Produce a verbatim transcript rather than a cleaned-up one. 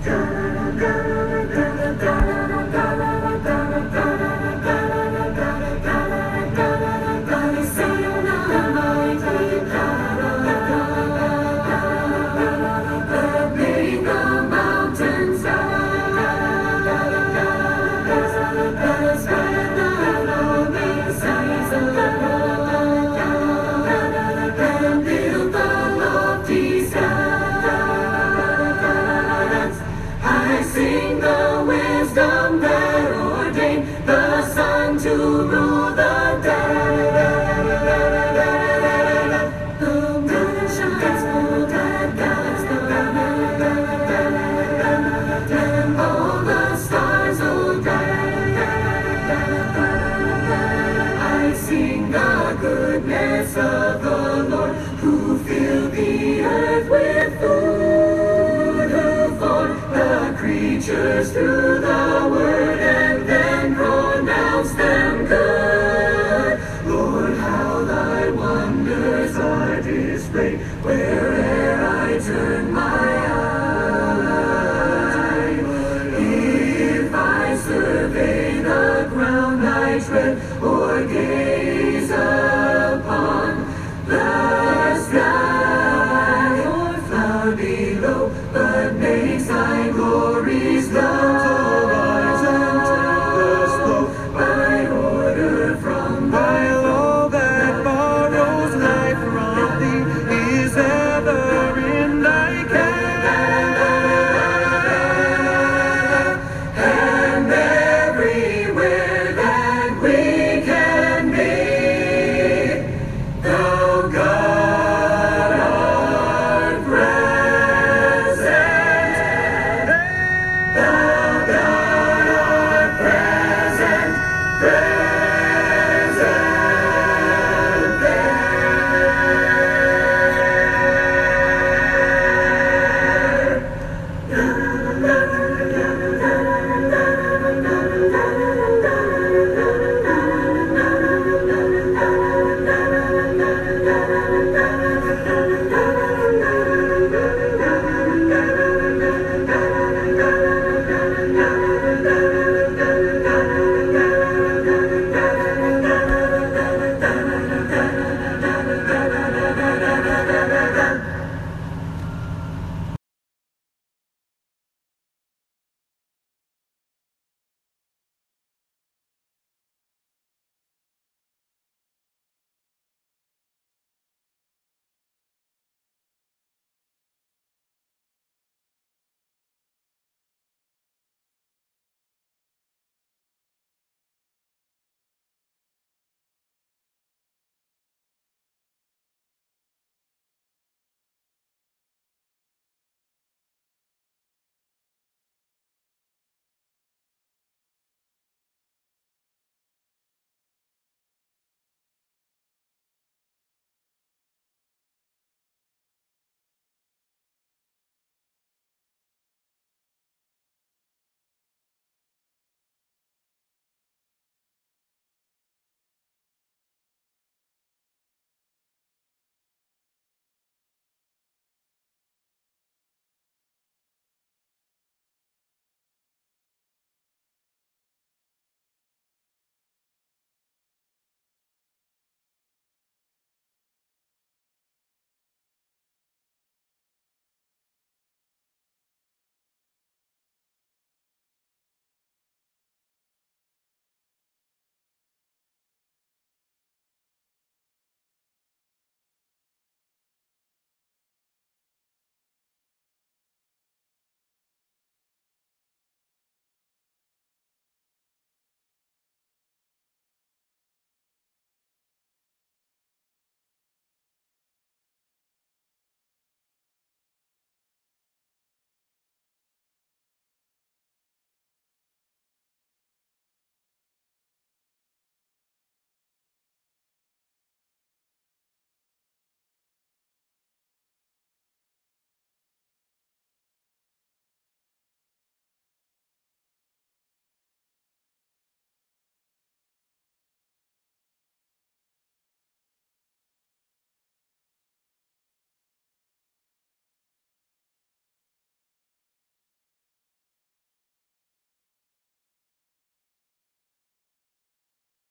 Sing the wisdom that ordained the sun to rule the dead. The moon shines full and guides the night, and all the stars obey. I sing the goodness of the Lord, who filled the earth with food, who formed the creatures through the word and then pronounced them good. Lord, how thy wonders are displayed where'er I turn my eye. If I survey the ground I tread or gaze upon the sky or cloud below, but makes thy glories known.